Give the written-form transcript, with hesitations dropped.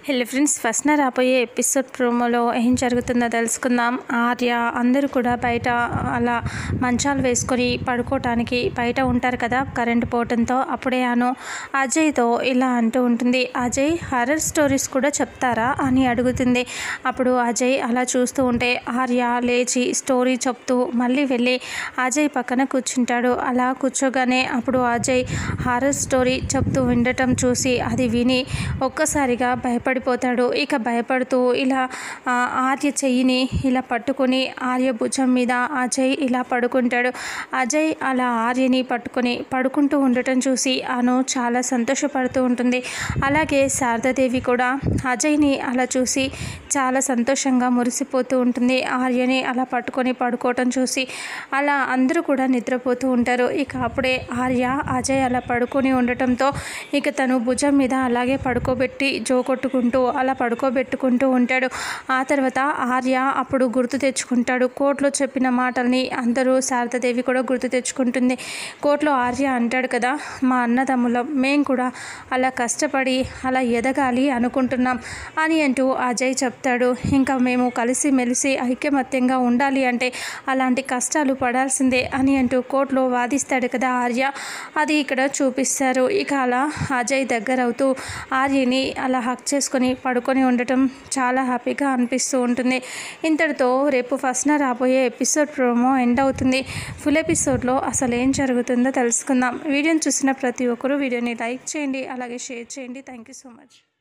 Hello friends, first రాబోయే episode ప్రోమోలో ఏం జరుగుతుందో తెలుసుకుందాం. ఆర్య అందరూ కూడా బయట అలా మంచాలు వేసుకొని పడుకోవటానికి బయట ఉంటారు కదా, కరెంటు పోవటంతో. అప్పుడే అజయ్తో ఇలా అంటూ ఉంటుంది, అజయ్ హర్రర్ స్టోరీస్ కూడా చెప్తారా అని అడుగుతుంది. అప్పుడు అజయ్ అలా చూస్తూ ఉంటే ఆర్య లేచి స్టోరీ చెప్తూ మళ్ళీ వెళ్ళి అజయ్ పక్కన కూర్చుంటాడు. అలా కూర్చోగానే అప్పుడు అజయ్ హారర్ స్టోరీ చెప్తూ వినటం చూసి అది విని ఒక్కసారిగా భయపడిపోతాడు. ఇక భయపడుతూ ఇలా ఆర్య చెయ్యిని ఇలా పట్టుకొని ఆర్య భుజం మీద అజయ్ ఇలా పడుకుంటాడు. అజయ్ అలా ఆర్యని పట్టుకొని పడుకుంటూ ఉండటం చూసి చాలా సంతోషపడుతూ ఉంటుంది. అలాగే శారదాదేవి కూడా అజయ్ని అలా చూసి చాలా సంతోషంగా మురిసిపోతూ ఉంటుంది. ఆర్యని అలా పట్టుకొని పడుకోవటం చూసి అలా అందరూ కూడా నిద్రపోతూ ఉంటారు. ఇక అప్పుడే ఆర్య అజయ్ అలా పడుకొని ఉండటంతో ఇక తను భుజం మీద అలాగే పడుకోబెట్టి జోకొట్టుకుంటూ అలా పడుకోబెట్టుకుంటూ ఉంటాడు. ఆ తర్వాత ఆర్య అప్పుడు గుర్తు తెచ్చుకుంటాడు. కోర్టులో చెప్పిన మాటల్ని అందరూ శారదాదేవి కూడా గుర్తు తెచ్చుకుంటుంది. కోర్టులో ఆర్య అంటాడు కదా, మా అన్నదమ్ములం మేము కూడా అలా కష్టపడి అలా ఎదగాలి అనుకుంటున్నాం అని అంటూ అజయ్ చెప్తాడు. ఇంకా మేము కలిసి మెలిసి ఐక్యమత్యంగా ఉండాలి అంటే అలాంటి కష్టాలు పడాల్సిందే అని అంటూ కోర్టులో వాదిస్తాడు కదా ఆర్య. అది ఇక్కడ చూపిస్తారు. ఇక అలా అజయ్ దగ్గర అవుతూ ఆర్యని అలా హక్ చేసుకొని పడుకొని ఉండటం చాలా హ్యాపీగా అనిపిస్తూ ఉంటుంది. ఇంతటితో రేపు ఫస్ట్ రాబోయే ఎపిసోడ్ ప్రోమో ఎండ్ అవుతుంది. ఫుల్ ఎపిసోడ్లో అసలు ఏం జరుగుతుందో తెలుసుకుందాం. వీడియోని చూసిన ప్రతి ఒక్కరూ వీడియోని లైక్ చేయండి, అలాగే షేర్ చేయండి. Thank you so much.